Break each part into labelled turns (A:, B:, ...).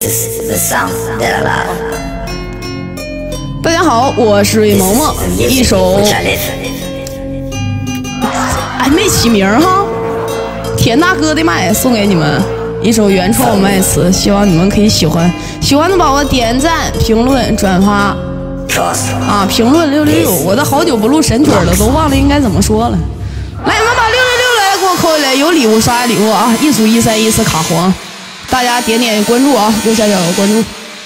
A: 大家好，我是瑞萌萌，一首没起名哈，田大哥的麦送给你们，一首原创麦词，希望你们可以喜欢。喜欢的宝宝点赞、评论、转发啊！评论666，我都好久不录神曲了，都忘了应该怎么说了。来，你们把666来给我扣下来，有礼物刷礼物啊！一组131卡黄，大家点点关注啊，右下角有关注。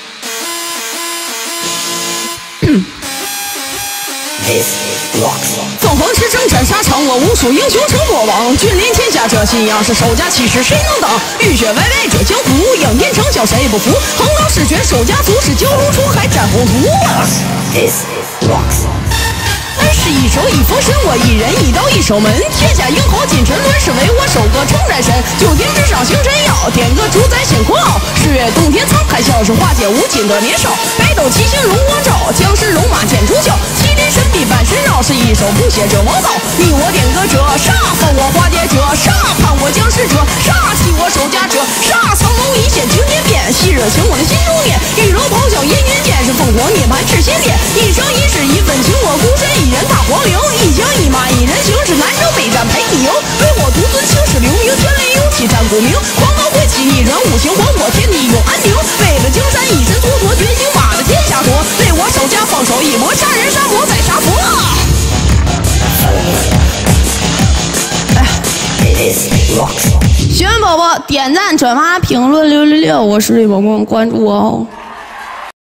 A: 纵横驰骋斩沙场，我无数英雄成过往。君临天下这信仰是手家气势，谁能挡？浴血歪歪这江湖，仰天长啸谁不服？横刀是拳手家族，是九如出海斩宏图。恩是一手一封神，我一人一刀一守门。天下英豪尽沉沦，是为我守个称战神。九天之上行神药，点个主宰显狂傲。日月洞天沧海笑，是化解无尽的年少。北斗七星荣光照，僵尸龙马见出鞘。麒麟神臂半身绕，是一手不写这王道。你我点个折，煞放我化解者，煞判我僵尸者，煞气我守家者，煞藏龙一线惊天变，吸热情我的心中念。玉楼咆哮烟云剑，是凤凰涅槃至仙殿。一生一世一份情，我孤身一人大皇陵。一枪一马一人行，是南征北战陪你赢。唯我独尊青史留名，天雷勇气战鼓鸣。狂刀挥起一人五行，还我天地永安宁。为了江山一身蹉跎，决心马的天下夺。为我守家放手一搏，杀人杀魔再杀佛。喜欢宝宝点赞、转发、评论666，我是瑞萌萌，关注我哦。